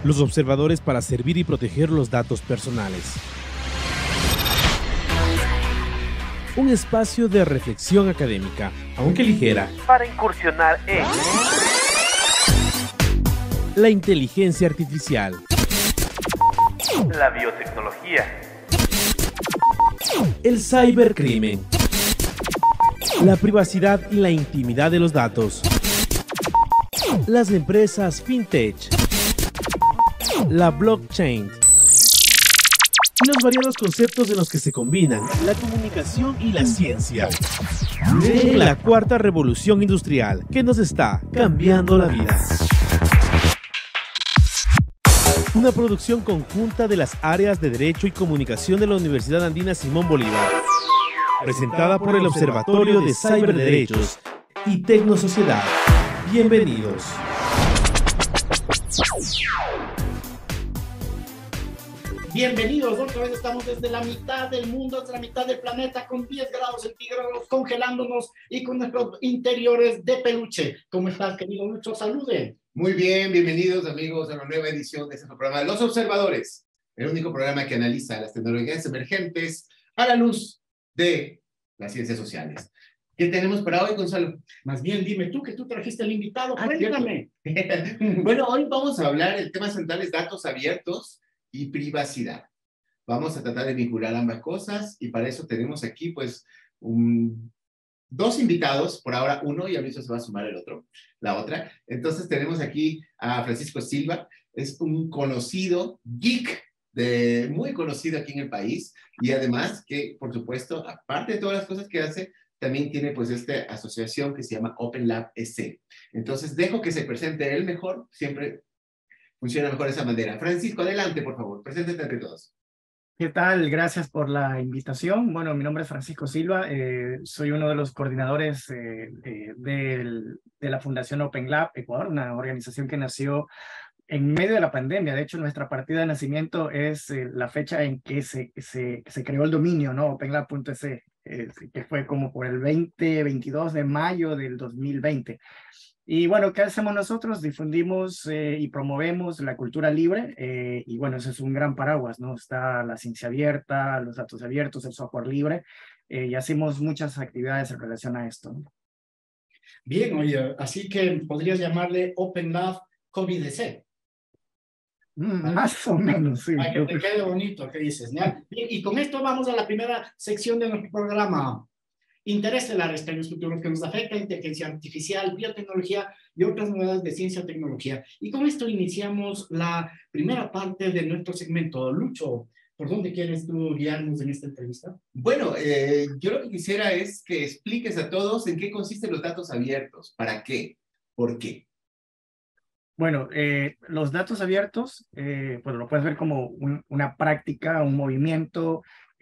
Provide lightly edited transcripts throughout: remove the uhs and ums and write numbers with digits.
Los observadores para servir y proteger los datos personales. Un espacio de reflexión académica, aunque ligera, para incursionar en la inteligencia artificial, la biotecnología, el cibercrimen, la privacidad y la intimidad de los datos, las empresas fintech, la blockchain y los variados conceptos en los que se combinan la comunicación y la ciencia. La cuarta revolución industrial que nos está cambiando la vida. Una producción conjunta de las áreas de Derecho y Comunicación de la Universidad Andina Simón Bolívar, presentada por el Observatorio de Ciberderechos y Tecnosociedad. Bienvenidos. Bienvenidos, otra vez estamos desde la mitad del mundo, desde la mitad del planeta, con 10 grados centígrados, congelándonos y con nuestros interiores de peluche. ¿Cómo estás, querido Lucho? Salude. Muy bien, bienvenidos amigos a una nueva edición de este programa de Los Observadores, el único programa que analiza las tecnologías emergentes a la luz de las ciencias sociales. ¿Qué tenemos para hoy, Gonzalo? Más bien, dime tú, que tú trajiste el invitado, cuéntame. Bueno, hoy vamos a hablar, el tema central es datos abiertos y privacidad. Vamos a tratar de vincular ambas cosas y para eso tenemos aquí pues dos invitados, por ahora uno y a mí se va a sumar la otra. Entonces tenemos aquí a Francisco Silva, es un conocido geek, muy conocido aquí en el país y además que por supuesto, aparte de todas las cosas que hace, también tiene pues esta asociación que se llama Open Lab EC. Entonces dejo que se presente él mejor, siempre funciona mejor de esa manera. Francisco, adelante, por favor, preséntate ante todos. ¿Qué tal? Gracias por la invitación. Bueno, mi nombre es Francisco Silva, soy uno de los coordinadores de la Fundación Open Lab Ecuador, una organización que nació en medio de la pandemia. De hecho, nuestra partida de nacimiento es la fecha en que se creó el dominio, ¿no? openlab.es, que fue como por el 22 de mayo del 2020. Y bueno, ¿qué hacemos nosotros? Difundimos y promovemos la cultura libre y bueno, eso es un gran paraguas, ¿no? Está la ciencia abierta, los datos abiertos, el software libre y hacemos muchas actividades en relación a esto, ¿no? Bien, oye, así que podrías llamarle Open Lab COVID-DC. Más o menos, sí. Ay, que te quede bonito, ¿qué dices? Bien, y con esto vamos a la primera sección de nuestro programa. Interestelares, temas futuros que nos afecta, inteligencia artificial, biotecnología y otras novedades de ciencia y tecnología. Y con esto iniciamos la primera parte de nuestro segmento. Lucho, ¿por dónde quieres tú guiarnos en esta entrevista? Bueno, yo lo que quisiera es que expliques a todos en qué consisten los datos abiertos, para qué, por qué. Bueno, los datos abiertos, pues lo puedes ver como una práctica, un movimiento,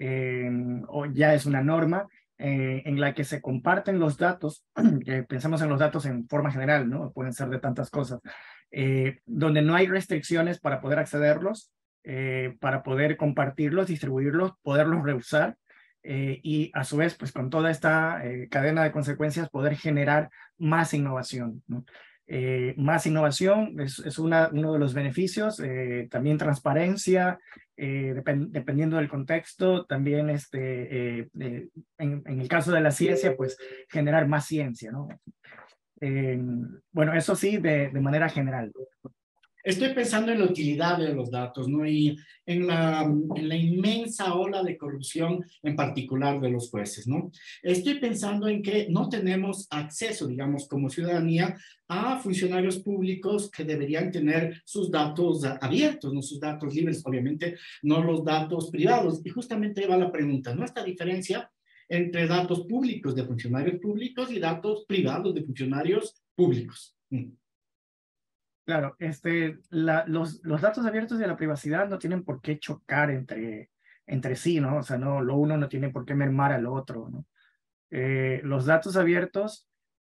o ya es una norma, en la que se comparten los datos, pensamos en los datos en forma general, ¿no? Pueden ser de tantas cosas, donde no hay restricciones para poder accederlos, para poder compartirlos, distribuirlos, poderlos reusar, y a su vez, pues con toda esta cadena de consecuencias, poder generar más innovación, ¿no? Más innovación es uno de los beneficios, también transparencia, dependiendo del contexto, también en el caso de la ciencia, pues generar más ciencia, ¿no? Bueno, eso sí, de manera general. Estoy pensando en la utilidad de los datos, ¿no? Y en la inmensa ola de corrupción, en particular de los jueces, ¿no? Estoy pensando en que no tenemos acceso, digamos, como ciudadanía, a funcionarios públicos que deberían tener sus datos abiertos, no sus datos libres, obviamente, no los datos privados. Y justamente ahí va la pregunta, ¿no? Esta diferencia entre datos públicos de funcionarios públicos y datos privados de funcionarios públicos. Claro, los datos abiertos de la privacidad no tienen por qué chocar entre sí, ¿no? O sea, no, lo uno no tiene por qué mermar al otro, ¿no? Los datos abiertos,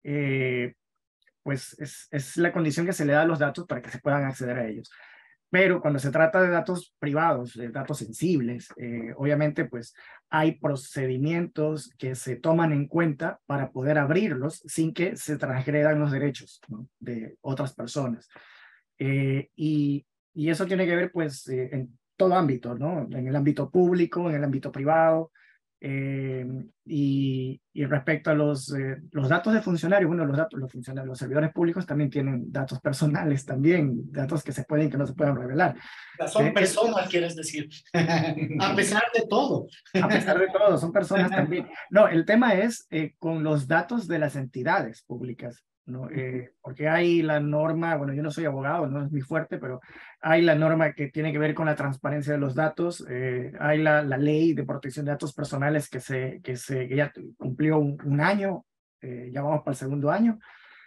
pues es la condición que se le da a los datos para que se puedan acceder a ellos. Pero cuando se trata de datos privados, de datos sensibles, obviamente pues hay procedimientos que se toman en cuenta para poder abrirlos sin que se transgredan los derechos, ¿no?, de otras personas. Y Y eso tiene que ver, pues, en todo ámbito, ¿no? En el ámbito público, en el ámbito privado. Y respecto a los datos de funcionarios, bueno, los funcionarios, los servidores públicos también tienen datos personales, también, datos que se pueden y que no se pueden revelar. Son personas, quieres decir, a pesar de todo. A pesar de todo, son personas también. No, el tema es con los datos de las entidades públicas, ¿no? Porque hay la norma, bueno, yo no soy abogado, no es mi fuerte, pero hay la norma que tiene que ver con la transparencia de los datos, hay la ley de protección de datos personales que ya cumplió un año, ya vamos para el segundo año.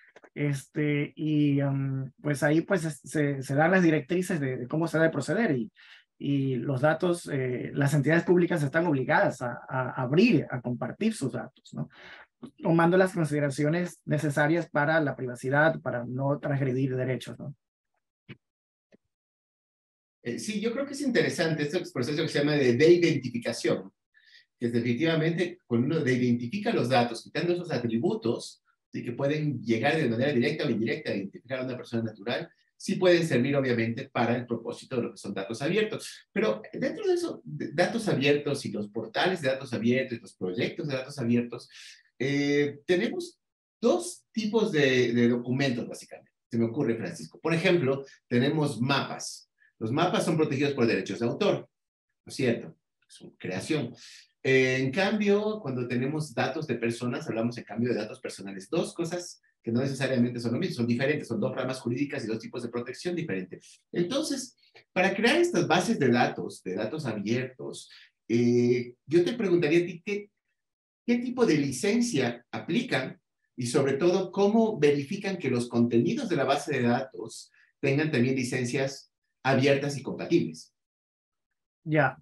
Pues ahí pues se dan las directrices de cómo se debe proceder y los datos, las entidades públicas están obligadas a abrir, a compartir sus datos, ¿no? Tomando las consideraciones necesarias para la privacidad, para no transgredir derechos, ¿no? Sí, yo creo que es interesante este proceso que se llama de identificación, que es definitivamente cuando uno identifica los datos, quitando esos atributos, ¿sí? Que pueden llegar de manera directa o indirecta a identificar a una persona natural, sí pueden servir obviamente para el propósito de lo que son datos abiertos. Pero dentro de eso, datos abiertos y los portales de datos abiertos y los proyectos de datos abiertos, tenemos dos tipos de documentos básicamente. Se me ocurre, Francisco. Por ejemplo, tenemos mapas. Los mapas son protegidos por derechos de autor, ¿no es cierto? Es su creación. En cambio, cuando tenemos datos de personas, hablamos en cambio de datos personales. Dos cosas que no necesariamente son lo mismo, son diferentes, son dos ramas jurídicas y dos tipos de protección diferentes. Entonces, para crear estas bases de datos abiertos, yo te preguntaría a ti qué tipo de licencia aplican y sobre todo cómo verifican que los contenidos de la base de datos tengan también licencias abiertas y compatibles. Ya.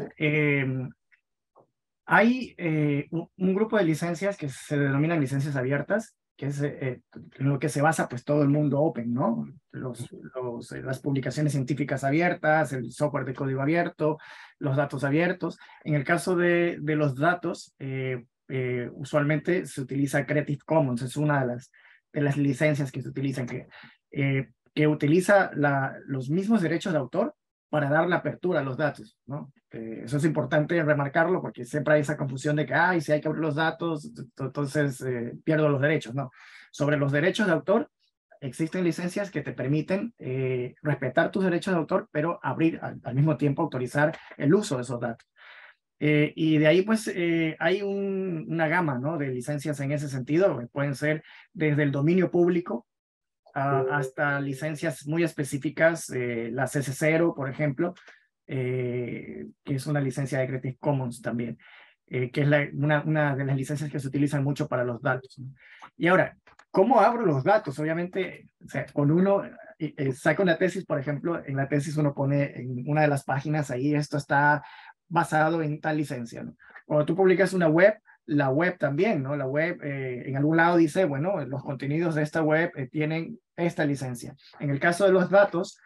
Hay un grupo de licencias que se denominan licencias abiertas, que es en lo que se basa pues todo el mundo open, ¿no? Las publicaciones científicas abiertas, el software de código abierto, los datos abiertos. En el caso de los datos, usualmente se utiliza Creative Commons, es una de las licencias que se utilizan, que utiliza los mismos derechos de autor para dar la apertura a los datos, ¿no? Eso es importante remarcarlo porque siempre hay esa confusión de que, ay, si hay que abrir los datos, entonces pierdo los derechos, ¿no? Sobre los derechos de autor, existen licencias que te permiten respetar tus derechos de autor, pero abrir al mismo tiempo, autorizar el uso de esos datos. Y de ahí pues hay una gama, ¿no? De licencias en ese sentido, pueden ser desde el dominio público, hasta licencias muy específicas, la CC0, por ejemplo, que es una licencia de Creative Commons también, que es una de las licencias que se utilizan mucho para los datos, ¿no? Y ahora, ¿cómo abro los datos? Obviamente, o sea, cuando uno saca una tesis, por ejemplo, en la tesis uno pone en una de las páginas ahí, esto está basado en tal licencia, ¿no? Cuando tú publicas una web, la web también, ¿no? La web en algún lado dice, bueno, los contenidos de esta web tienen esta licencia. En el caso de los datos,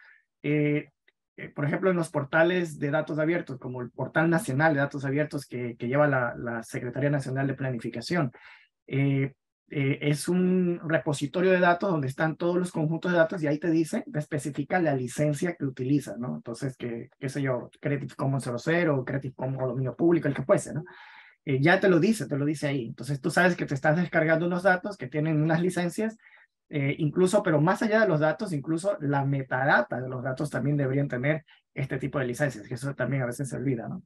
por ejemplo, en los portales de datos abiertos, como el Portal Nacional de Datos Abiertos que lleva la Secretaría Nacional de Planificación, es un repositorio de datos donde están todos los conjuntos de datos y ahí te dice, te especifica la licencia que utiliza, ¿no? Entonces, qué sé yo, Creative Commons 00, Creative Commons o dominio público, el que fuese, ¿no? Ya te lo dice ahí. Entonces tú sabes que te estás descargando unos datos que tienen unas licencias, incluso, pero más allá de los datos, incluso la metadata de los datos también deberían tener este tipo de licencias, que eso también a veces se olvida, ¿no?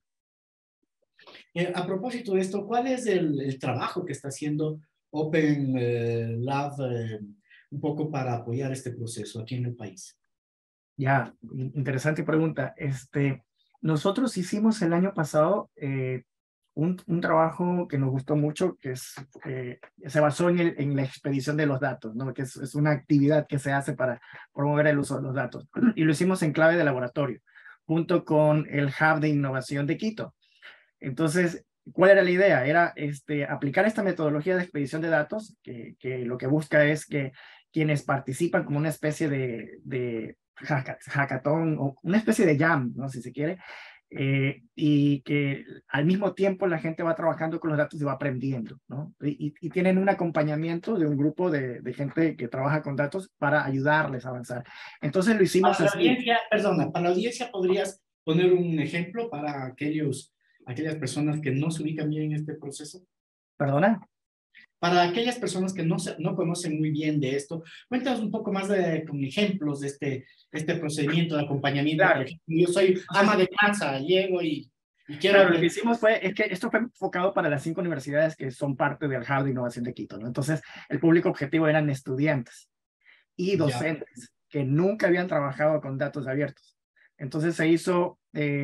A propósito de esto, ¿cuál es el trabajo que está haciendo Open Lab un poco para apoyar este proceso aquí en el país? Ya, interesante pregunta. Nosotros hicimos el año pasado un trabajo que nos gustó mucho, que se basó en la expedición de los datos, ¿no? Que es una actividad que se hace para promover el uso de los datos. Y lo hicimos en clave de laboratorio, junto con el Hub de Innovación de Quito. Entonces, ¿cuál era la idea? Era aplicar esta metodología de expedición de datos, que lo que busca es que quienes participan como una especie de hackathon o una especie de jam, ¿no? Si se quiere, y que al mismo tiempo la gente va trabajando con los datos y va aprendiendo, ¿no? Y tienen un acompañamiento de un grupo de gente que trabaja con datos para ayudarles a avanzar. Entonces lo hicimos Para la así. audiencia, perdona, para la audiencia podrías poner un ejemplo para aquellas personas que no se ubican bien en este proceso. ¿Perdona? Para aquellas personas que no conocen muy bien de esto, cuéntanos un poco más con ejemplos de este procedimiento de acompañamiento. Claro. Por ejemplo, yo soy ama de casa, llego y quiero... Claro, lo que hicimos es que esto fue enfocado para las 5 universidades que son parte del Hub de Innovación de Quito, ¿no? Entonces, el público objetivo eran estudiantes y docentes que nunca habían trabajado con datos abiertos. Entonces, se hizo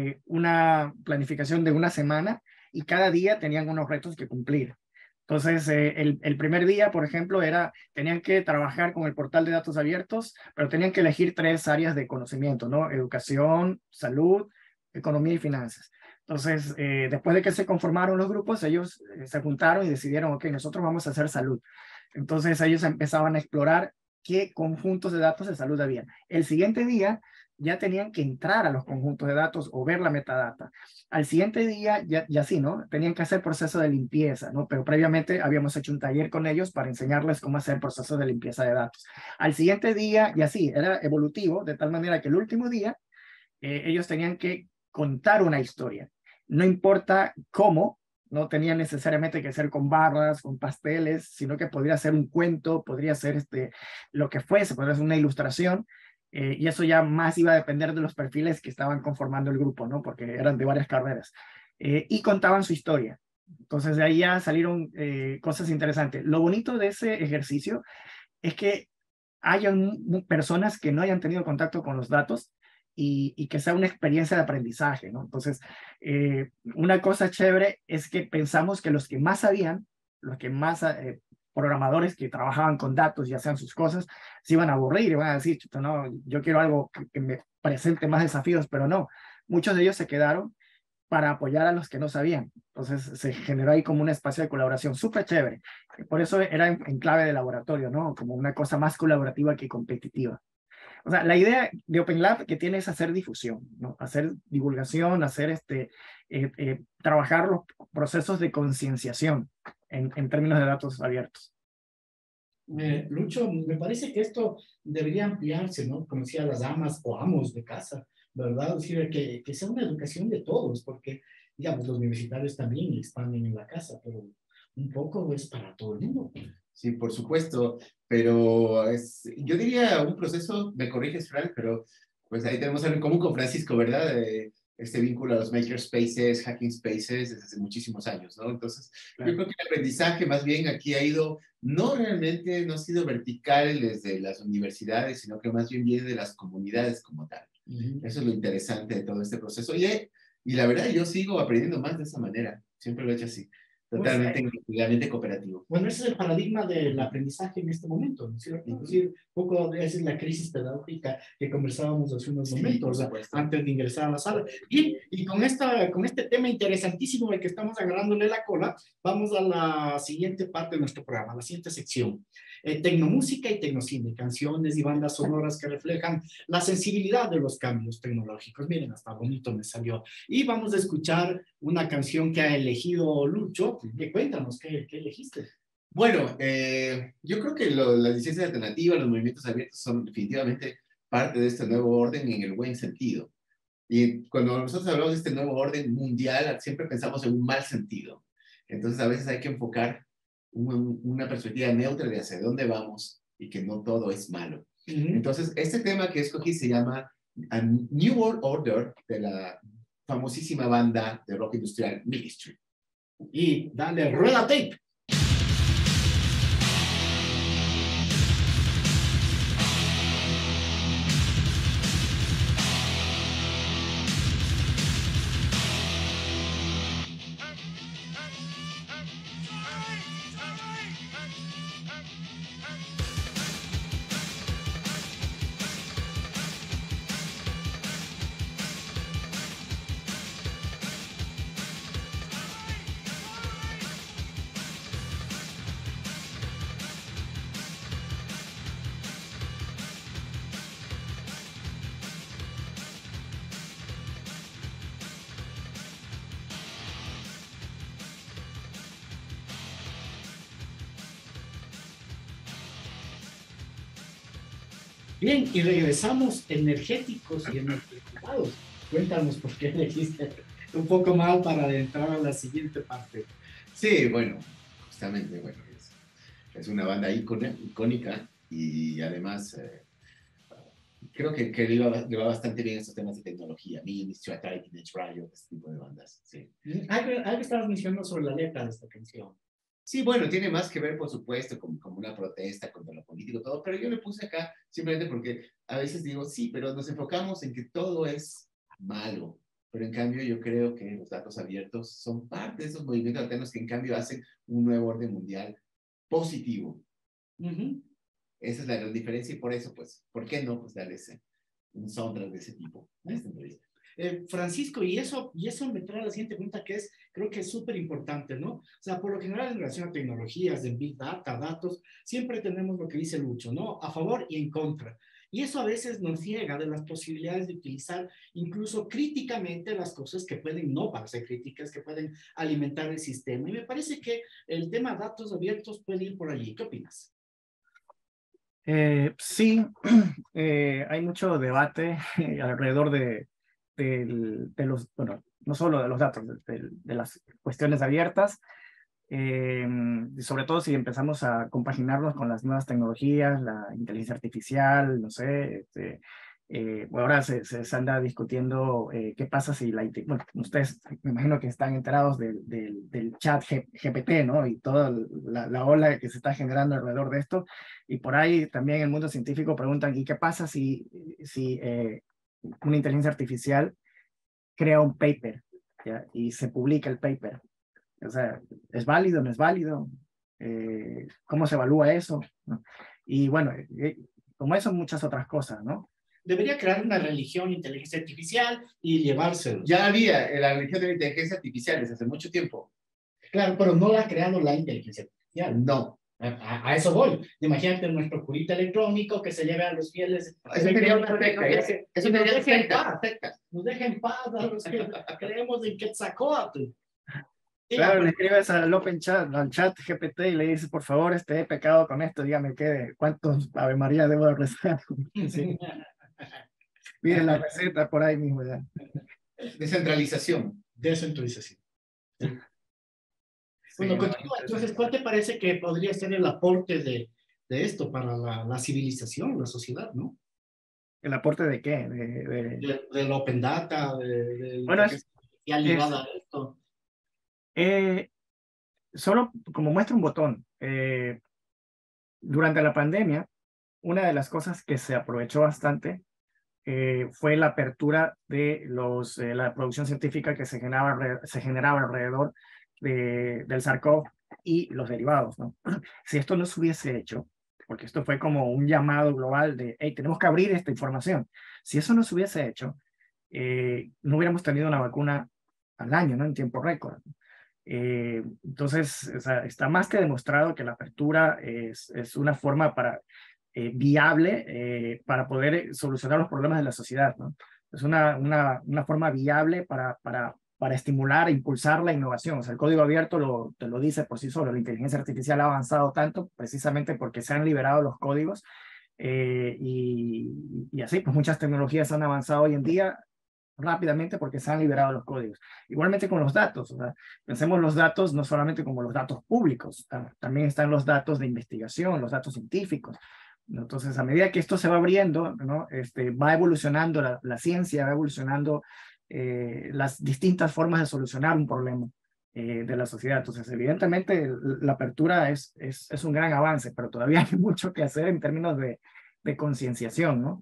una planificación de una semana y cada día tenían unos retos que cumplir. Entonces, el primer día, por ejemplo, tenían que trabajar con el portal de datos abiertos, pero tenían que elegir 3 áreas de conocimiento, ¿no? Educación, salud, economía y finanzas. Entonces, después de que se conformaron los grupos, ellos se juntaron y decidieron, ok, nosotros vamos a hacer salud. Entonces, ellos empezaban a explorar qué conjuntos de datos de salud había. El siguiente día ya tenían que entrar a los conjuntos de datos o ver la metadata. Al siguiente día, ya sí, ¿no? Tenían que hacer proceso de limpieza, ¿no? Pero previamente habíamos hecho un taller con ellos para enseñarles cómo hacer proceso de limpieza de datos. Al siguiente día, ya sí, era evolutivo, de tal manera que el último día, ellos tenían que contar una historia. No importa cómo, no tenía necesariamente que ser con barras, con pasteles, sino que podría ser un cuento, podría ser lo que fuese, podría ser una ilustración. Y eso ya más iba a depender de los perfiles que estaban conformando el grupo, ¿no? Porque eran de varias carreras. Y contaban su historia. Entonces de ahí ya salieron cosas interesantes. Lo bonito de ese ejercicio es que hayan personas que no hayan tenido contacto con los datos y que sea una experiencia de aprendizaje, ¿no? Entonces, una cosa chévere es que pensamos que los que más sabían, los que más... programadores que trabajaban con datos y hacían sus cosas, se iban a aburrir y van a decir, no, yo quiero algo que me presente más desafíos, pero no. Muchos de ellos se quedaron para apoyar a los que no sabían. Entonces se generó ahí como un espacio de colaboración súper chévere. Por eso era en clave de laboratorio, ¿no? Como una cosa más colaborativa que competitiva. O sea, la idea de Open Lab que tiene es hacer difusión, ¿no? Hacer divulgación, hacer trabajar los procesos de concienciación en términos de datos abiertos. Lucho, me parece que esto debería ampliarse, ¿no? Como decía, las amas o amos de casa, ¿verdad? Es decir, que sea una educación de todos, porque, digamos, los universitarios también expanden en la casa, pero un poco es para todo el mundo. Sí, por supuesto, pero yo diría un proceso, me corriges, Frank, pero pues ahí tenemos algo en común con Francisco, ¿verdad? Este vínculo a los makerspaces, hacking spaces, desde hace muchísimos años, ¿no? Entonces, claro, yo creo que el aprendizaje más bien aquí ha ido, no ha sido vertical desde las universidades, sino que más bien viene de las comunidades como tal. Eso es lo interesante de todo este proceso. Y la verdad, yo sigo aprendiendo más de esa manera. Siempre lo he hecho así. Totalmente cooperativo. Bueno, ese es el paradigma del aprendizaje en este momento, ¿no es cierto? Es decir, poco esa es la crisis pedagógica que conversábamos hace unos momentos, antes de ingresar a la sala. Y con este tema interesantísimo del que estamos agarrándole la cola, vamos a la siguiente parte de nuestro programa, la siguiente sección. Tecnomúsica y tecnocine, canciones y bandas sonoras que reflejan la sensibilidad de los cambios tecnológicos. Miren, hasta bonito me salió. Y vamos a escuchar una canción que ha elegido Lucho. Cuéntanos, ¿qué elegiste? Bueno, yo creo que las licencias alternativas, los movimientos abiertos son definitivamente parte de este nuevo orden en el buen sentido. Y cuando nosotros hablamos de este nuevo orden mundial, siempre pensamos en un mal sentido. Entonces, a veces hay que enfocar una perspectiva neutra de hacia dónde vamos y que no todo es malo. Entonces, este tema que escogí se llama A New World Order, de la famosísima banda de rock industrial Ministry. Y dale, rueda tape. Bien, y regresamos energéticos y energizados. Cuéntanos por qué elegiste un poco más para entrar a la siguiente parte. Sí, bueno, justamente, bueno, es una banda icónica y además creo que le va bastante bien estos temas de tecnología. Ministry, Atari, Teenage Riot, este tipo de bandas, sí. Algo estabas mencionando sobre la letra de esta canción. Sí, bueno, tiene más que ver, por supuesto, con una protesta contra lo político, todo, pero yo le puse acá simplemente porque a veces digo, sí, pero nos enfocamos en que todo es malo, pero en cambio yo creo que los datos abiertos son parte de esos movimientos alternos que en cambio hacen un nuevo orden mundial positivo. Esa es la gran diferencia y por eso, pues, ¿por qué no? Pues darles un soundtrack de ese tipo a esta entrevista. Francisco, y eso me trae a la siguiente pregunta que creo que es súper importante, ¿no? O sea, por lo general en relación a tecnologías, de Big Data, datos, siempre tenemos lo que dice Lucho, ¿no? A favor y en contra. Y eso a veces nos ciega de las posibilidades de utilizar incluso críticamente las cosas que pueden no parecer críticas, que pueden alimentar el sistema. Y me parece que el tema datos abiertos puede ir por allí. ¿Qué opinas? Sí, hay mucho debate alrededor de los, bueno, no solo de los datos, de las cuestiones abiertas, sobre todo si empezamos a compaginarlos con las nuevas tecnologías, la inteligencia artificial, no sé, ahora se anda discutiendo qué pasa si bueno, ustedes me imagino que están enterados del chat GPT, ¿no? Y toda la ola que se está generando alrededor de esto, y por ahí también en el mundo científico preguntan, ¿y qué pasa si una inteligencia artificial crea un paper, ¿ya? Y se publica el paper? O sea, ¿es válido, no es válido? ¿Cómo se evalúa eso? ¿No? Y bueno, como eso, muchas otras cosas, ¿no? Debería crear una religión inteligencia artificial y llevárselo. Ya había la religión de la inteligencia artificial desde hace mucho tiempo. Claro, pero no la ha creado la inteligencia artificial. No. A eso voy. Imagínate nuestro curita electrónico que se lleve a los fieles. Eso sería una secta. Eso sería una secta. Nos deja en paz a los que creemos en Quetzalcóatl. Claro, le escribes al Open Chat, al chat GPT y le dices, por favor, he pecado con esto, dígame cuántos Ave María debo de rezar. Sí. Pide la receta por ahí mismo ya. Descentralización. Descentralización. Sí. Sí, Bueno, entonces, ¿cuál te parece que podría ser el aporte de esto para la civilización, la sociedad, ¿no? ¿El aporte de qué? Del Open Data, bueno, ya ligada a esto. Solo como muestra un botón, durante la pandemia, una de las cosas que se aprovechó bastante fue la apertura de la producción científica que se generaba alrededor del SARS-CoV y los derivados, ¿no? Si esto no se hubiese hecho, porque esto fue como un llamado global de, hey, tenemos que abrir esta información. Si eso no se hubiese hecho, no hubiéramos tenido una vacuna al año, ¿no? En tiempo récord. Entonces, o sea, está más que demostrado que la apertura es una forma viable para poder solucionar los problemas de la sociedad, ¿no? Es una forma viable para estimular e impulsar la innovación. O sea, el código abierto te lo dice por sí solo. La inteligencia artificial ha avanzado tanto precisamente porque se han liberado los códigos y así, pues muchas tecnologías han avanzado hoy en día rápidamente porque se han liberado los códigos. Igualmente con los datos, o sea, pensemos los datos no solamente como los datos públicos, también están los datos de investigación, los datos científicos. Entonces, a medida que esto se va abriendo, ¿no? Va evolucionando la ciencia, va evolucionando las distintas formas de solucionar un problema de la sociedad. Entonces, evidentemente, la apertura es un gran avance, pero todavía hay mucho que hacer en términos de concienciación, ¿no?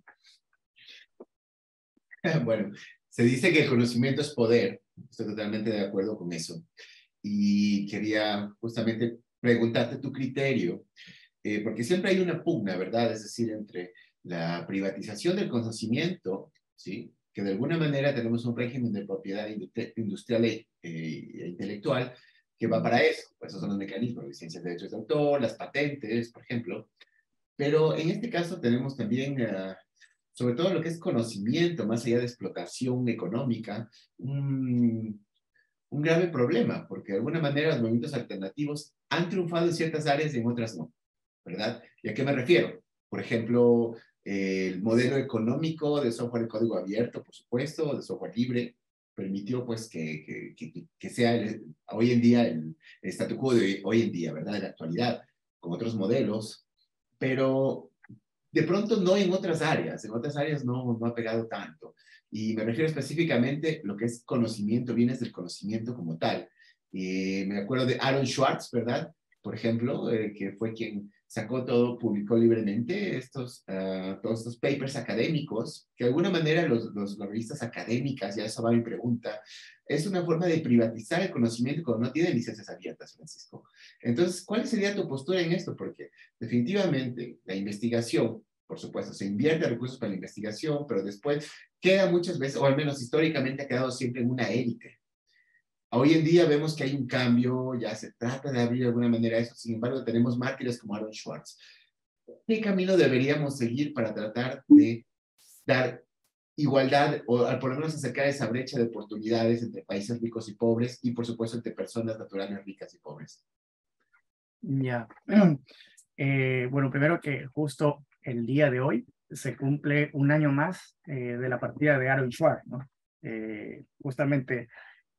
Bueno, se dice que el conocimiento es poder. Estoy totalmente de acuerdo con eso. Y quería justamente preguntarte tu criterio, porque siempre hay una pugna, ¿verdad? Es decir, entre la privatización del conocimiento, ¿sí? Que de alguna manera tenemos un régimen de propiedad industrial e intelectual que va para eso. Pues esos son los mecanismos, licencias de derechos de autor, las patentes, por ejemplo. Pero en este caso tenemos también sobre todo lo que es conocimiento, más allá de explotación económica, un grave problema, porque de alguna manera los movimientos alternativos han triunfado en ciertas áreas y en otras no, ¿verdad? ¿Y a qué me refiero? Por ejemplo, El modelo económico de software de código abierto, por supuesto, de software libre, permitió pues que sea hoy en día el statu quo de hoy en día, ¿verdad? De la actualidad, con otros modelos, pero de pronto no en otras áreas no ha pegado tanto. Y me refiero específicamente a lo que es conocimiento, bienes del conocimiento como tal. Me acuerdo de Aaron Swartz, ¿verdad? Por ejemplo, que fue quien sacó todo, publicó libremente todos estos papers académicos, que de alguna manera las revistas académicas, y a eso va mi pregunta, es una forma de privatizar el conocimiento cuando no tienen licencias abiertas, Francisco. Entonces, ¿cuál sería tu postura en esto? Porque definitivamente la investigación, por supuesto, se invierte recursos para la investigación, pero después queda muchas veces, o al menos históricamente ha quedado siempre en una élite. Hoy en día vemos que hay un cambio, ya se trata de abrir de alguna manera eso, sin embargo tenemos mártires como Aaron Swartz. ¿Qué camino deberíamos seguir para tratar de dar igualdad o por lo menos acercar esa brecha de oportunidades entre países ricos y pobres y por supuesto entre personas naturales ricas y pobres? Ya. Bueno, primero que justo el día de hoy se cumple un año más de la partida de Aaron Swartz, ¿no? Justamente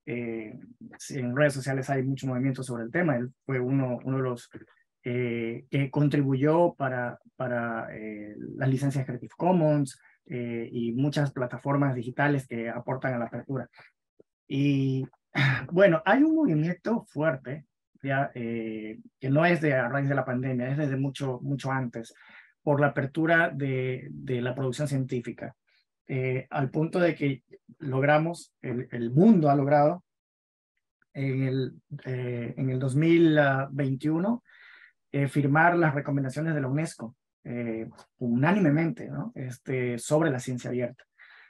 en redes sociales hay mucho movimiento sobre el tema. Él fue uno de los que contribuyó para las licencias Creative Commons y muchas plataformas digitales que aportan a la apertura. Y bueno, hay un movimiento fuerte, ya, que no es de a raíz de la pandemia, es desde mucho antes, por la apertura de la producción científica. Al punto de que logramos, el mundo ha logrado en el 2021 firmar las recomendaciones de la UNESCO unánimemente, ¿no? Sobre la ciencia abierta.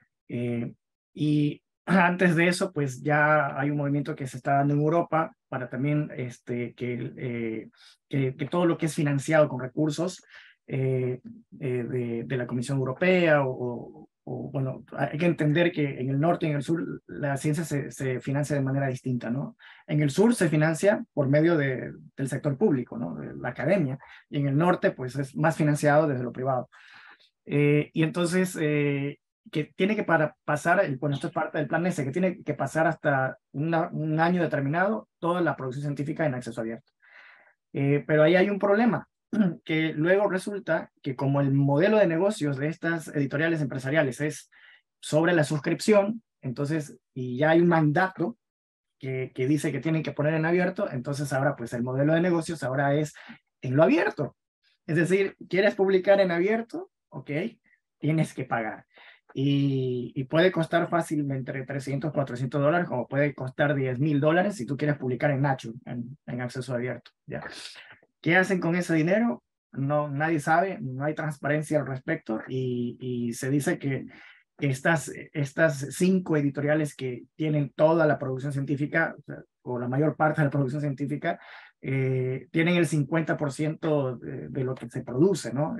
Y antes de eso, pues ya hay un movimiento que se está dando en Europa para también que todo lo que es financiado con recursos de la Comisión Europea o bueno, hay que entender que en el norte y en el sur la ciencia se financia de manera distinta, ¿no? En el sur se financia por medio del sector público, ¿no? De la academia, y en el norte pues es más financiado desde lo privado. Y entonces, que tiene que pasar, bueno, esto es parte del plan ese, que tiene que pasar hasta un año determinado toda la producción científica en acceso abierto. Pero ahí hay un problema, que luego resulta que como el modelo de negocios de estas editoriales empresariales es sobre la suscripción, entonces, y ya hay un mandato que dice que tienen que poner en abierto, entonces ahora pues el modelo de negocios ahora es en lo abierto. Es decir, ¿quieres publicar en abierto? Ok, tienes que pagar. Y puede costar fácilmente entre $300, $400, como puede costar $10,000 si tú quieres publicar en Nature, en acceso abierto. ¿Ya? ¿Qué hacen con ese dinero? No, nadie sabe, no hay transparencia al respecto y se dice que estas 5 editoriales que tienen toda la producción científica, o la mayor parte de la producción científica, tienen el 50% de lo que se produce, ¿no?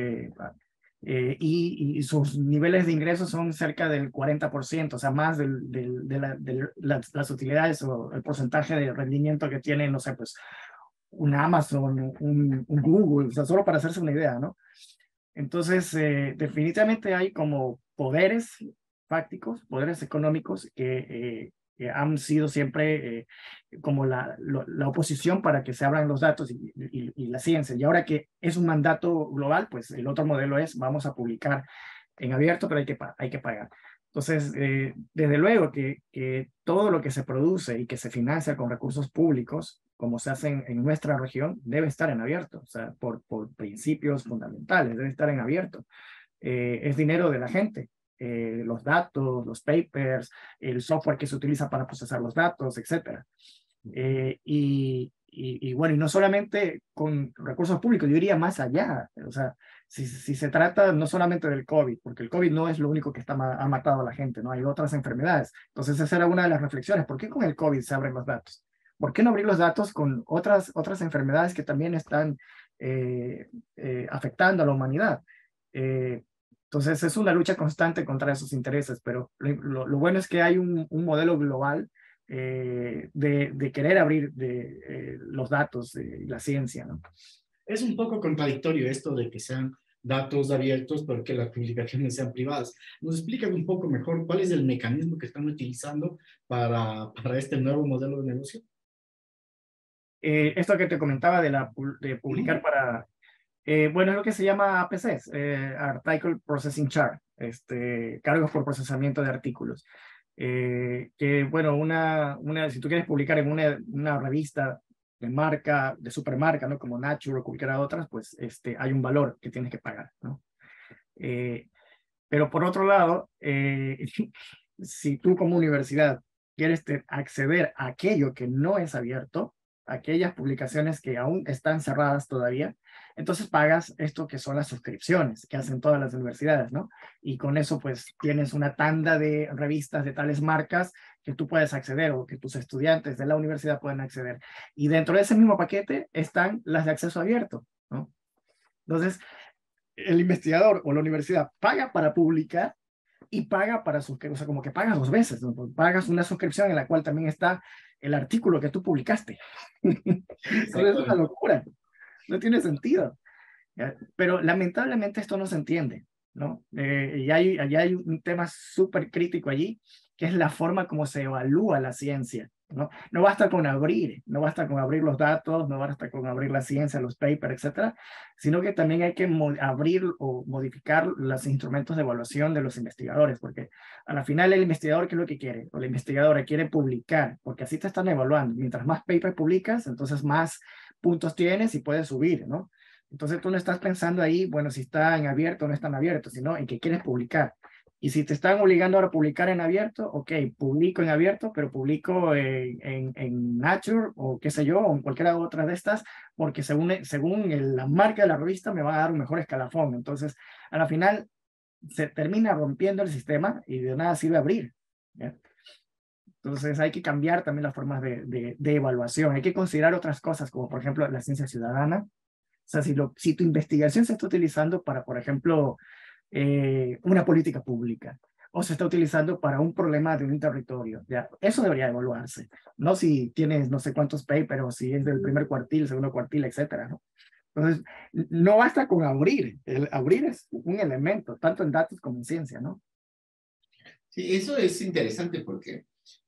Y sus niveles de ingresos son cerca del 40%, o sea, más de las utilidades o el porcentaje de rendimiento que tienen, no sé, pues un Amazon, un Google, o sea, solo para hacerse una idea, ¿no? Entonces, definitivamente hay como poderes fácticos, poderes económicos que han sido siempre como la oposición para que se abran los datos y la ciencia. Y ahora que es un mandato global, pues el otro modelo es vamos a publicar en abierto, pero hay que pagar. Entonces, desde luego que todo lo que se produce y que se financia con recursos públicos, como se hace en nuestra región, debe estar en abierto, o sea, por principios fundamentales, debe estar en abierto. Es dinero de la gente, los datos, los papers, el software que se utiliza para procesar los datos, etc. Y bueno, y no solamente con recursos públicos, yo diría más allá, o sea, si se trata no solamente del COVID, porque el COVID no es lo único que ha matado a la gente, ¿no? Hay otras enfermedades. Entonces esa era una de las reflexiones. ¿Por qué con el COVID se abren los datos? ¿Por qué no abrir los datos con otras enfermedades que también están afectando a la humanidad? Entonces es una lucha constante contra esos intereses, pero lo bueno es que hay un modelo global de querer abrir los datos y la ciencia, ¿no? Es un poco contradictorio esto de que sean datos abiertos, pero que las publicaciones sean privadas. ¿Nos explican un poco mejor cuál es el mecanismo que están utilizando para este nuevo modelo de negocio? Esto que te comentaba de publicar para, bueno, es lo que se llama APCs, Article Processing Chart, cargos por procesamiento de artículos. Que, bueno, si tú quieres publicar en una revista de marca, de supermarca, ¿no? Como Nature o cualquiera otras, pues hay un valor que tienes que pagar, ¿no? Pero por otro lado, si tú como universidad quieres acceder a aquello que no es abierto, aquellas publicaciones que aún están cerradas todavía, entonces pagas esto que son las suscripciones que hacen todas las universidades, ¿no? Y con eso pues tienes una tanda de revistas de tales marcas que tú puedes acceder o que tus estudiantes de la universidad pueden acceder. Y dentro de ese mismo paquete están las de acceso abierto, ¿no? Entonces, el investigador o la universidad paga para publicar y paga para suscribir, o sea, como que pagas dos veces, ¿no? Pagas una suscripción en la cual también está el artículo que tú publicaste. Entonces es una locura, no tiene sentido. ¿Ya? Pero lamentablemente esto no se entiende, ¿no? Y hay un tema súper crítico allí, que es la forma como se evalúa la ciencia, ¿no? No basta con abrir los datos, no basta con abrir la ciencia, los papers, etcétera, sino que también hay que abrir o modificar los instrumentos de evaluación de los investigadores, porque a la final el investigador, ¿qué es lo que quiere? O la investigadora quiere publicar, porque así te están evaluando. Mientras más papers publicas, entonces más puntos tienes y puedes subir, ¿no? Entonces tú no estás pensando ahí, bueno, si están abiertos o no están abiertos, sino en qué quieres publicar. Y si te están obligando ahora a publicar en abierto, ok, publico en abierto, pero publico en Nature o qué sé yo, o en cualquiera otra de estas, porque según la marca de la revista me va a dar un mejor escalafón. Entonces, a la final se termina rompiendo el sistema y de nada sirve abrir, ¿ya? Entonces hay que cambiar también las formas de evaluación. Hay que considerar otras cosas, como por ejemplo la ciencia ciudadana. O sea, si tu investigación se está utilizando para, por ejemplo, una política pública, o se está utilizando para un problema de un territorio, ¿ya? Eso debería evaluarse, no si tienes no sé cuántos papers, o si es del primer cuartil, segundo cuartil, etcétera, ¿no? Entonces, no basta con abrir. Abrir es un elemento, tanto en datos como en ciencia, ¿no? Sí, eso es interesante porque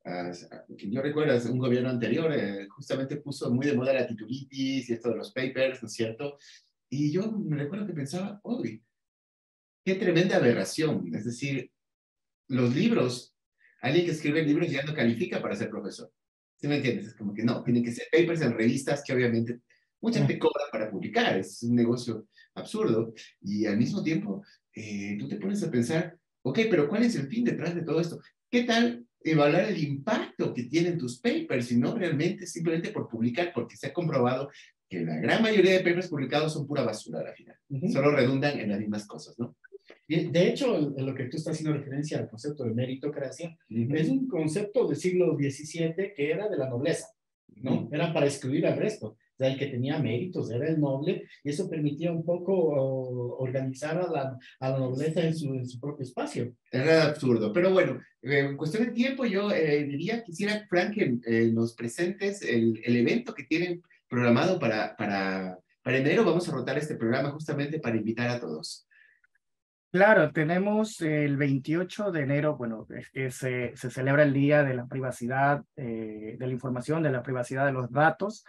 que yo recuerdo un gobierno anterior justamente puso muy de moda la titulitis y esto de los papers, ¿no es cierto? Y yo me recuerdo que pensaba, uy, qué tremenda aberración. Es decir, los libros, alguien que escribe libros ya no califica para ser profesor. ¿Sí me entiendes? Es como que no, tienen que ser papers en revistas que obviamente mucha gente cobra para publicar. Es un negocio absurdo. Y al mismo tiempo, tú te pones a pensar, ok, pero ¿cuál es el fin detrás de todo esto? ¿Qué tal evaluar el impacto que tienen tus papers y no realmente simplemente por publicar? Porque se ha comprobado que la gran mayoría de papers publicados son pura basura al final. Solo redundan en las mismas cosas, ¿no? De hecho, en lo que tú estás haciendo referencia al concepto de meritocracia, es un concepto del siglo XVII que era de la nobleza, ¿no? Era para excluir al resto. O sea, el que tenía méritos era el noble, y eso permitía un poco organizar a la nobleza en su propio espacio. Era absurdo, pero bueno, en cuestión de tiempo yo quisiera, Frank, que nos presentes el evento que tienen programado para enero. Vamos a rotar este programa justamente para invitar a todos. Claro, tenemos el 28 de enero, bueno, se celebra el Día de la Privacidad, de la Información, de la Privacidad de los Datos.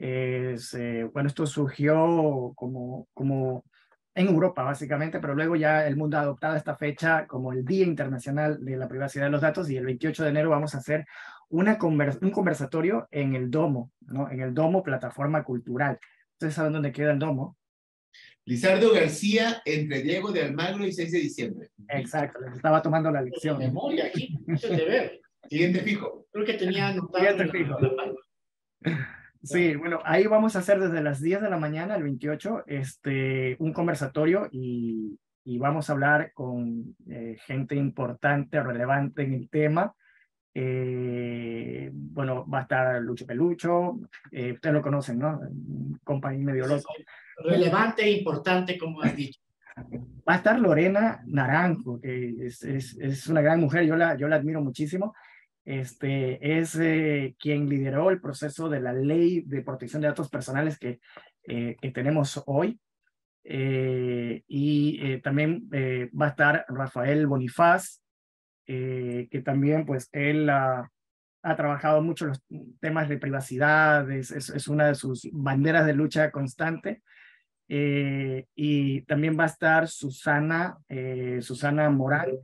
Bueno, esto surgió como en Europa, básicamente, pero luego ya el mundo ha adoptado esta fecha como el Día Internacional de la Privacidad de los Datos, y el 28 de enero vamos a hacer un conversatorio en el Domo, ¿no? En el Domo, plataforma cultural. ¿Ustedes saben dónde queda el Domo? Lizardo García, entre Diego de Almagro y 6 de diciembre. Exacto, les estaba tomando la lección. Memoria aquí, mucho de ver. Siguiente fijo. Creo que tenía anotado. Siguiente fijo. Sí, bueno, ahí vamos a hacer desde las 10 de la mañana, el 28, un conversatorio, y vamos a hablar con gente importante, relevante en el tema. Bueno, va a estar Lucho Pelucho, ustedes lo conocen, ¿no? Un compañero medio loco. Relevante e importante, como has dicho. Va a estar Lorena Naranjo, que es una gran mujer, yo la admiro muchísimo. Es quien lideró el proceso de la ley de protección de datos personales que tenemos hoy. También va a estar Rafael Bonifaz, que también pues él ha trabajado mucho los temas de privacidad, es una de sus banderas de lucha constante. Y también va a estar Susana Morán.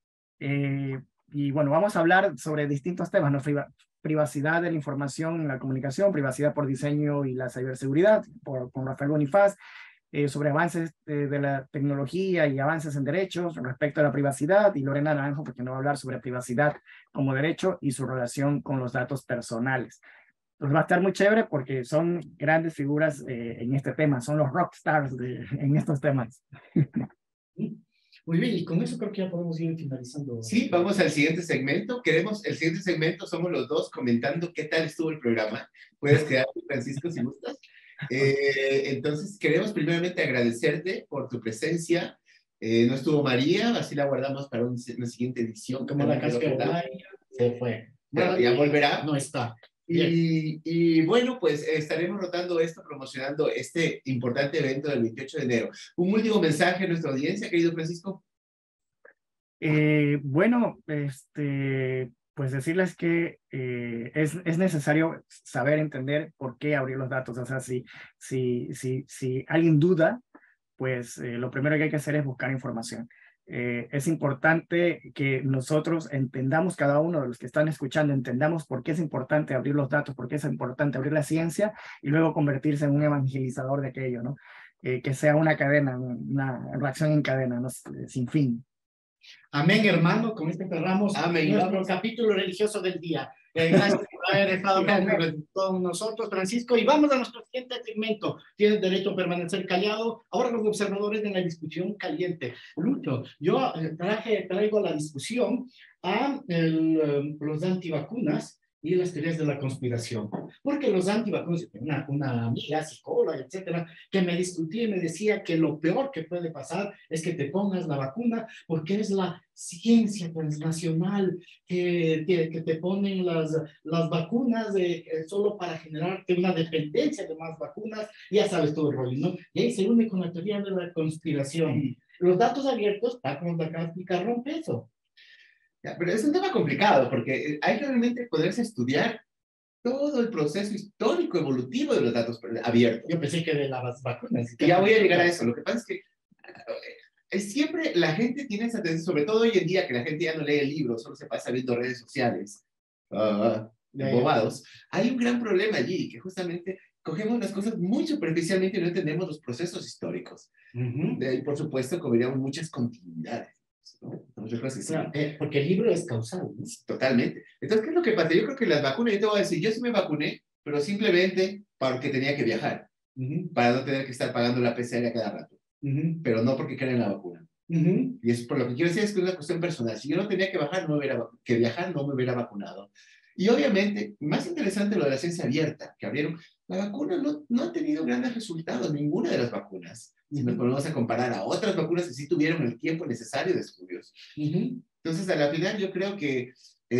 Y bueno, vamos a hablar sobre distintos temas, ¿no? Privacidad de la información en la comunicación, privacidad por diseño y la ciberseguridad, con Rafael Bonifaz, sobre avances de la tecnología y avances en derechos respecto a la privacidad, y Lorena Naranjo, porque no va a hablar sobre privacidad como derecho y su relación con los datos personales. Entonces va a estar muy chévere porque son grandes figuras en este tema, son los rockstars en estos temas. Muy bien, y con eso creo que ya podemos ir finalizando. Sí, vamos al siguiente segmento. El siguiente segmento somos los dos comentando qué tal estuvo el programa. Puedes quedarte, Francisco, si gustas. Entonces, queremos primeramente agradecerte por tu presencia. No estuvo María, así la guardamos para una siguiente edición. Como la canción se fue. Pero ya volverá. No está. Y bueno, pues estaremos rotando esto, promocionando este importante evento del 28 de enero. Un último mensaje a nuestra audiencia, querido Francisco. Bueno, pues decirles que es necesario saber, entender por qué abrir los datos. O sea, si alguien duda, pues lo primero que hay que hacer es buscar información. Es importante que nosotros entendamos, cada uno de los que están escuchando, entendamos por qué es importante abrir los datos, por qué es importante abrir la ciencia, y luego convertirse en un evangelizador de aquello, ¿no? Que sea una cadena, una reacción en cadena, ¿no? Sin fin. Amén, hermano. Con este cerramos nuestro capítulo religioso del día. Gracias por haber estado con nosotros, Francisco. Y vamos a nuestro siguiente segmento. Tienes derecho a permanecer callado. Ahora los observadores de la discusión caliente. Lucho, yo traigo a la discusión a los antivacunas y las teorías de la conspiración. Porque los antivacunas, una amiga, psicóloga, etcétera, que me discutía y me decía que lo peor que puede pasar es que te pongas la vacuna porque es la ciencia transnacional que te ponen las vacunas solo para generarte una dependencia de más vacunas, ya sabes todo el rollo, ¿no? Y ahí se une con la teoría de la conspiración. Los datos abiertos, como te acabo de explicar, rompe eso. Pero es un tema complicado porque hay que realmente poderse estudiar todo el proceso histórico evolutivo de los datos abiertos. Yo pensé que de las vacunas. Ya voy a llegar a eso. Lo que pasa es que siempre la gente tiene esa tendencia, sobre todo hoy en día que la gente ya no lee libros, solo se pasa viendo redes sociales, bobados. Hay un gran problema allí, que justamente cogemos las cosas muy superficialmente y no entendemos los procesos históricos. Y por supuesto, comeríamos muchas continuidades. ¿No? Porque el libro es causal, ¿no? Totalmente. Entonces, ¿qué es lo que pasa? Yo creo que las vacunas, yo te voy a decir, yo sí me vacuné, pero simplemente porque tenía que viajar, para no tener que estar pagando la PCR a cada rato, pero no porque crea en la vacuna. Y es por lo que quiero decir, es que es una cuestión personal. Si yo no tenía que viajar, no me hubiera vacunado. Y obviamente, más interesante lo de la ciencia abierta, que abrieron, la vacuna no ha tenido grandes resultados, ninguna de las vacunas. Si nos ponemos a comparar a otras vacunas que sí tuvieron el tiempo necesario de estudios. Entonces, a la final yo creo que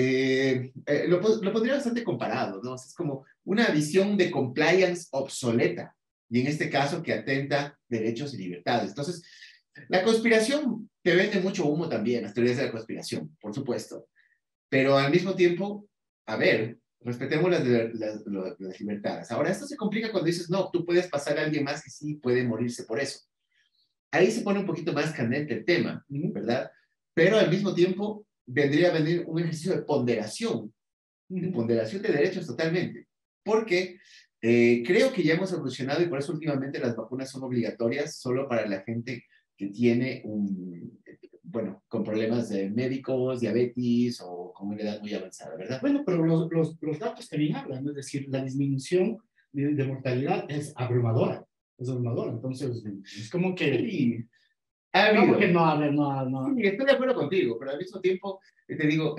lo pondría bastante comparado, ¿no? Es como una visión de compliance obsoleta, y en este caso que atenta derechos y libertades. Entonces, la conspiración te vende mucho humo también, las teorías de la conspiración, por supuesto, pero al mismo tiempo, a ver, respetemos las libertades. Ahora, esto se complica cuando dices, no, tú puedes pasar a alguien más que sí puede morirse por eso. Ahí se pone un poquito más candente el tema, ¿verdad? Pero al mismo tiempo vendría a venir un ejercicio de ponderación de derechos totalmente, porque creo que ya hemos evolucionado y por eso últimamente las vacunas son obligatorias solo para la gente que tiene con problemas de médicos, diabetes o con una edad muy avanzada, ¿verdad? Bueno, pero los datos también hablan, ¿no? Es decir, la disminución de mortalidad es abrumadora. Entonces, es como que... Sí. Como que no. Sí, estoy de acuerdo contigo, pero al mismo tiempo, te digo,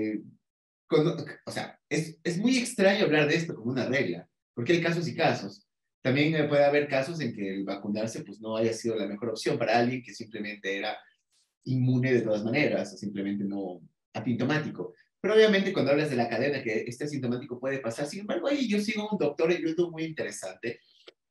o sea, es muy extraño hablar de esto como una regla, porque hay casos y casos. También puede haber casos en que el vacunarse pues no haya sido la mejor opción para alguien que simplemente era inmune de todas maneras, o simplemente no asintomático. Pero obviamente cuando hablas de la cadena que este asintomático puede pasar, sin embargo, ahí yo sigo un doctor en YouTube muy interesante,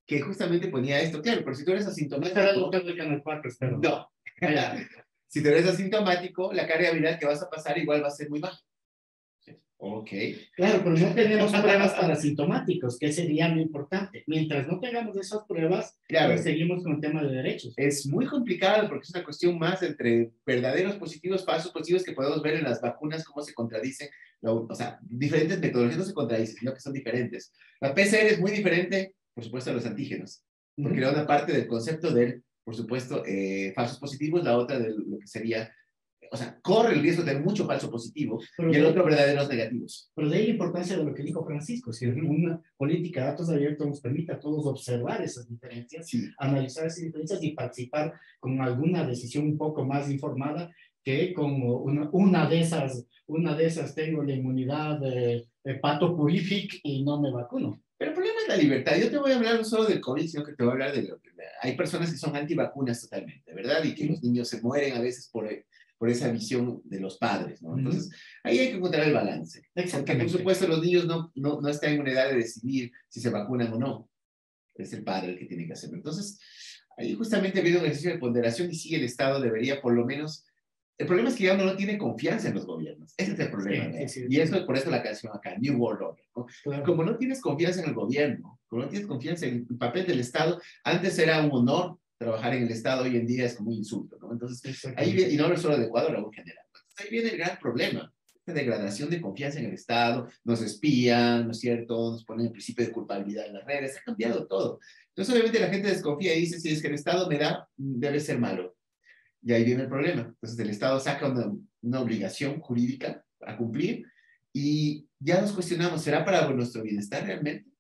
que justamente ponía esto. Claro, pero si tú eres Este era el asintomático, doctor del Canal 4, espero. no. Si tú eres asintomático, la carga viral que vas a pasar igual va a ser muy baja. Ok. Claro, pero no tenemos pruebas para asintomáticos, que sería lo importante. Mientras no tengamos esas pruebas, Claro. pues seguimos con el tema de derechos. Es muy complicado porque es una cuestión más entre verdaderos positivos, falsos positivos, que podemos ver en las vacunas cómo se contradicen. O sea, diferentes metodologías no se contradicen, sino que son diferentes. La PCR es muy diferente, por supuesto, a los antígenos, porque era una parte del concepto del, por supuesto, falsos positivos, la otra de lo que sería, o sea, corre el riesgo de tener mucho falso positivo Pero y el otro verdaderos negativos. Pero de ahí la importancia de lo que dijo Francisco, si una política de datos abiertos nos permite a todos observar esas diferencias, Sí. analizar esas diferencias y participar con alguna decisión un poco más informada que con una de esas tengo la inmunidad de pato purific y no me vacuno. Pero el problema es la libertad. Yo te voy a hablar no solo del COVID, sino que te voy a hablar de lo que... Hay personas que son antivacunas totalmente, ¿verdad? Y que los niños se mueren a veces por esa visión de los padres, ¿no? Entonces, ahí hay que encontrar el balance. Porque, por supuesto, los niños no están en una edad de decidir si se vacunan o no. Es el padre el que tiene que hacerlo. Entonces, ahí justamente ha habido un ejercicio de ponderación y sí, el Estado debería por lo menos... El problema es que ya uno no tiene confianza en los gobiernos. Ese es el problema. Sí, y eso, por eso la canción acá, New World Order, ¿no? Claro. Como no tienes confianza en el gobierno, como no tienes confianza en el papel del Estado, antes era un honor trabajar en el Estado, hoy en día es como un insulto, ¿no? Entonces, ahí viene, y no solo de Ecuador, en general. Entonces, ahí viene el gran problema, esta degradación de confianza en el Estado, nos espían, ¿no es cierto? Nos ponen el principio de culpabilidad en las redes, ha cambiado todo. Entonces, obviamente, la gente desconfía y dice, si es que el Estado me da, debe ser malo. Y ahí viene el problema. Entonces, el Estado saca una obligación jurídica a cumplir y ya nos cuestionamos, ¿será para nuestro bienestar realmente?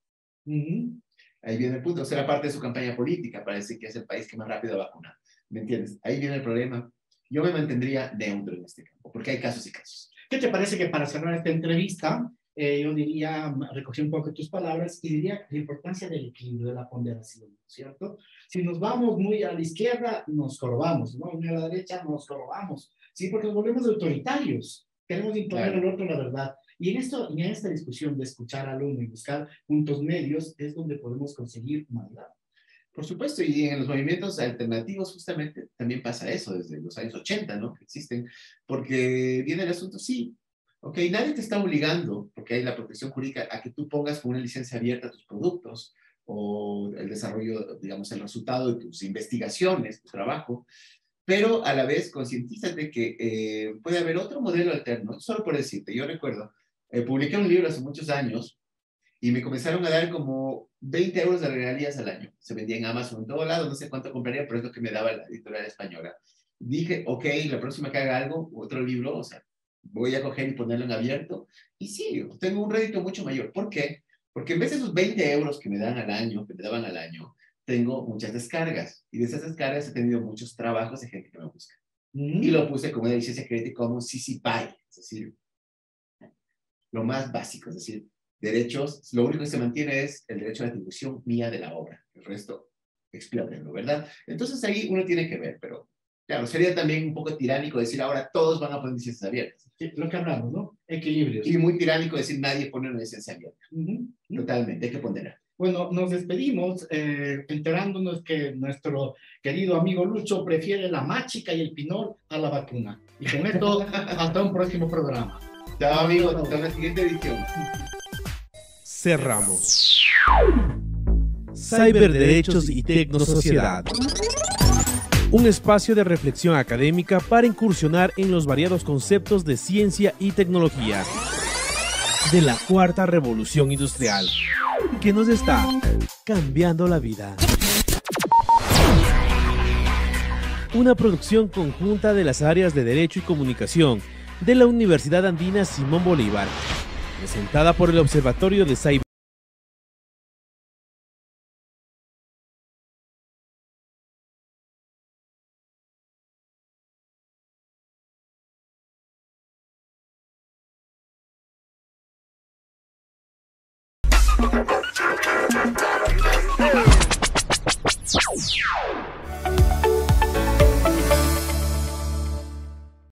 Ahí viene el punto. ¿Será parte de su campaña política para decir que es el país que más rápido vacuna? ¿Me entiendes? Ahí viene el problema. Yo me mantendría neutro en este campo, porque hay casos y casos. ¿Qué te parece que para cerrar esta entrevista, yo diría, recogí un poco tus palabras y diría la importancia del equilibrio, de la ponderación, ¿cierto? Si nos vamos muy a la izquierda, nos jorobamos, ¿no? Muy a la derecha, nos jorobamos, ¿sí? Porque nos volvemos autoritarios, queremos imponer al otro la verdad. Y en esta discusión de escuchar al uno y buscar puntos medios es donde podemos conseguir humanidad. Por supuesto, y en los movimientos alternativos justamente también pasa eso desde los años 80, ¿no? Que existen, porque viene el asunto, sí, ok, nadie te está obligando, porque hay la protección jurídica, a que tú pongas con una licencia abierta tus productos o el desarrollo, digamos, el resultado de tus investigaciones, tu trabajo, pero a la vez concientízate que puede haber otro modelo alterno. Solo por decirte, yo recuerdo, publiqué un libro hace muchos años y me comenzaron a dar como 20 euros de regalías al año. Se vendía en Amazon, en todo lado, no sé cuánto compraría, pero es lo que me daba la editorial española. Dije, ok, la próxima que haga algo, otro libro, o sea, voy a coger y ponerlo en abierto. Y sí, tengo un rédito mucho mayor. ¿Por qué? Porque en vez de esos 20 euros que me dan al año, que me daban al año, tengo muchas descargas. Y de esas descargas he tenido muchos trabajos de gente que me busca. Y lo puse como una licencia Creative Commons CC BY, es decir, lo más básico, es decir, derechos, lo único que se mantiene es el derecho a la atribución mía de la obra. El resto, explótenlo, ¿verdad? Entonces ahí uno tiene que ver, pero claro, sería también un poco tiránico decir ahora todos van a poner licencias abiertas. Sí, lo que hablamos, ¿no? Equilibrios. Y muy tiránico decir nadie pone una licencia abierta. Totalmente, hay que ponderar. Bueno, nos despedimos enterándonos que nuestro querido amigo Lucho prefiere la máchica y el pinol a la vacuna. Y con esto, hasta un próximo programa. Chao, amigos, hasta la siguiente edición. Cerramos. Cyberderechos y Tecnosociedad. Un espacio de reflexión académica para incursionar en los variados conceptos de ciencia y tecnología de la cuarta revolución industrial, que nos está cambiando la vida. Una producción conjunta de las áreas de Derecho y Comunicación de la Universidad Andina Simón Bolívar, presentada por el Observatorio de Cyber.